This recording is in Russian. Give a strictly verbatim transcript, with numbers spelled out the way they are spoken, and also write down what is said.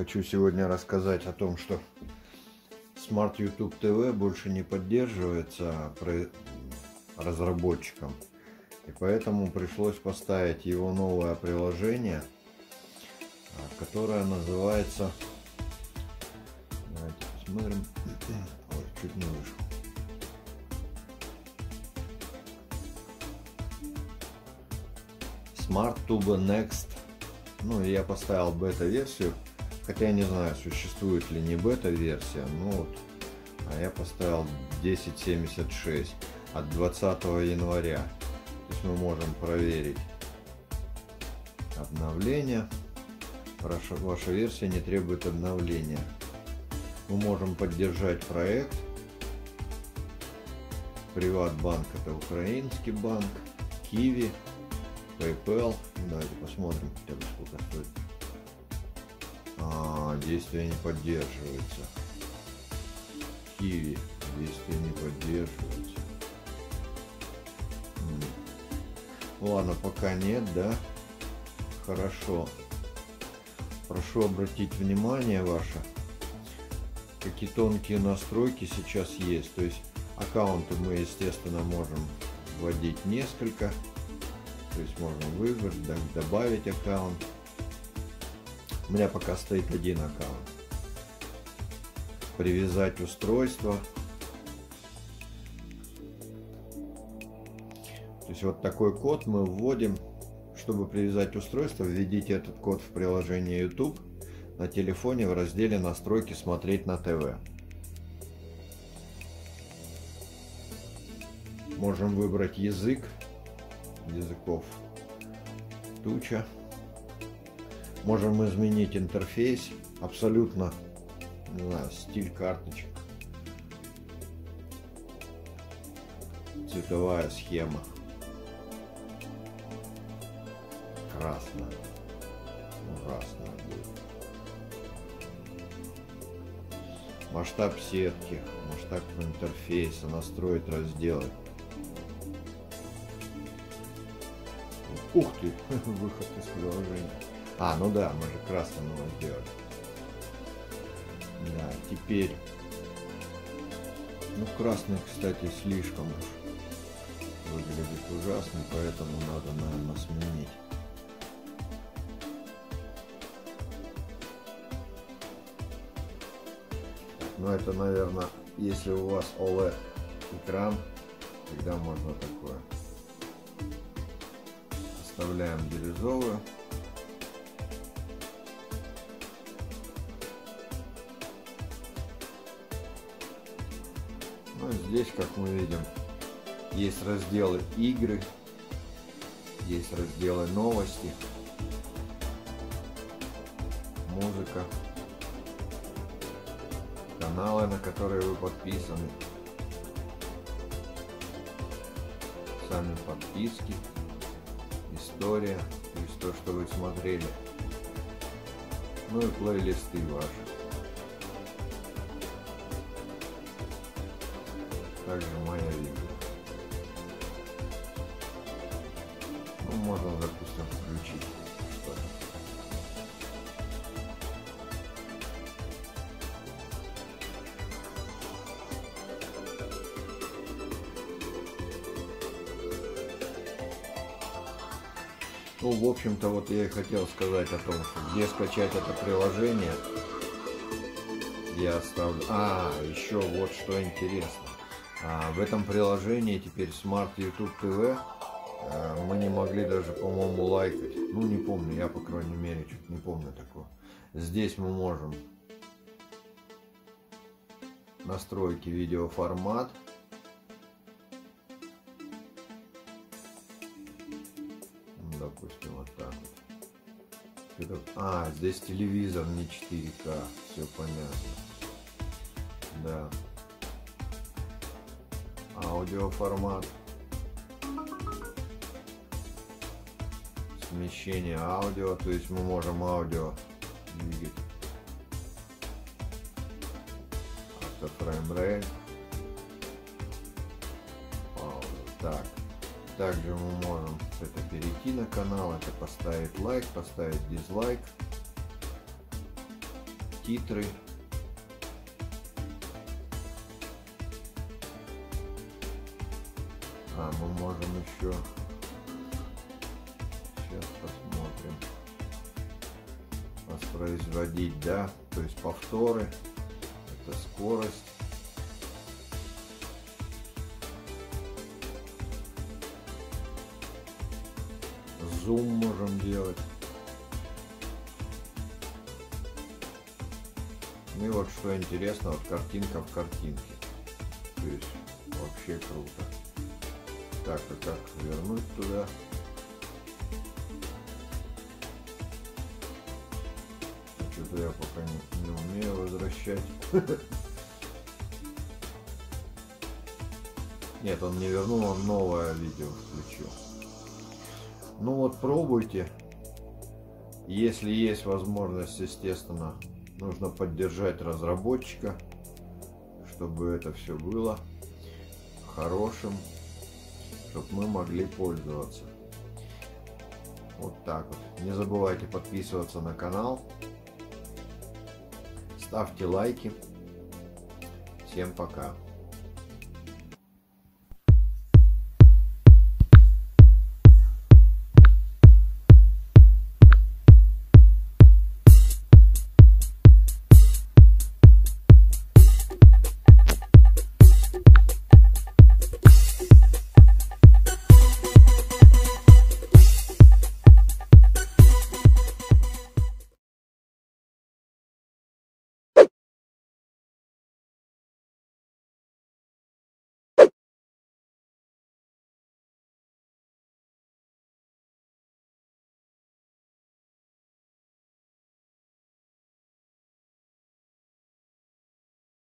Хочу сегодня рассказать о том, что Smart YouTube ти ви больше не поддерживается разработчиком, и поэтому пришлось поставить его новое приложение, которое называется, давайте посмотрим, ой, чуть не вышел, SmartTube Next. Ну, я поставил бета-версию, хотя я не знаю, существует ли не бета-версия, ну вот, а я поставил десять семьдесят шесть от двадцатого января. То есть мы можем проверить обновление. Ваша, ваша версия не требует обновления. Мы можем поддержать проект. Приватбанк — это украинский банк, Киви, PayPal. Давайте посмотрим хотя бы сколько стоит. А, действие не поддерживается. Киви, действие не поддерживается. М. Ладно, пока нет, да? Хорошо. Прошу обратить внимание ваше, какие тонкие настройки сейчас есть. То есть аккаунты мы, естественно, можем вводить несколько. То есть можно выбрать, добавить аккаунт. У меня пока стоит один аккаунт. Привязать устройство. То есть вот такой код мы вводим. Чтобы привязать устройство, введите этот код в приложение YouTube на телефоне в разделе «Настройки. Смотреть на ТВ». Можем выбрать язык. Языков туча. Можем изменить интерфейс. Абсолютно, не знаю, стиль карточек. Цветовая схема. Красная. Красная будет. Масштаб сетки. Масштаб интерфейса. Настроить разделы. Ух ты! Выход из приложения. А, ну да, мы же красным его сделали. Да, теперь. Ну, красный, кстати, слишком уж выглядит ужасно, поэтому надо, наверное, сменить. Ну, это, наверное, если у вас о лед экран, тогда можно такое. Оставляем бирюзовую. Ну, здесь, как мы видим, есть разделы игры, есть разделы новости, музыка, каналы, на которые вы подписаны, сами подписки, история, то есть то, что вы смотрели, ну и плейлисты ваши. Также моя видео. Ну, можно, допустим, включить что-то. Ну, в общем-то, вот я и хотел сказать о том, что где скачать это приложение, я оставлю. А, еще вот что интересно. А, в этом приложении теперь Smart YouTube ти ви а, мы не могли даже, по-моему, лайкать. Ну, не помню, я, по крайней мере, чуть не помню такого. Здесь мы можем настройки видеоформат. Допустим, вот так вот. А, здесь телевизор не четыре ка, все понятно. Да. Аудиоформат. Смещение аудио, то есть мы можем аудио двигать. Автофреймрейт. Так. Также мы можем это перейти на канал, это поставить лайк, поставить дизлайк. титры. А, мы можем еще... Сейчас посмотрим. Воспроизводить, да? То есть повторы. Это скорость. Зум можем делать. Ну и вот что интересно, вот картинка в картинке. То есть вообще круто. Так, а как вернуть туда? Что-то я пока не, не умею возвращать. Нет, он не вернул, он новое видео включил. Ну вот пробуйте. Если есть возможность, естественно, нужно поддержать разработчика, чтобы это все было хорошим, чтобы мы могли пользоваться. Вот так вот. Не забывайте подписываться на канал. Ставьте лайки. Всем пока.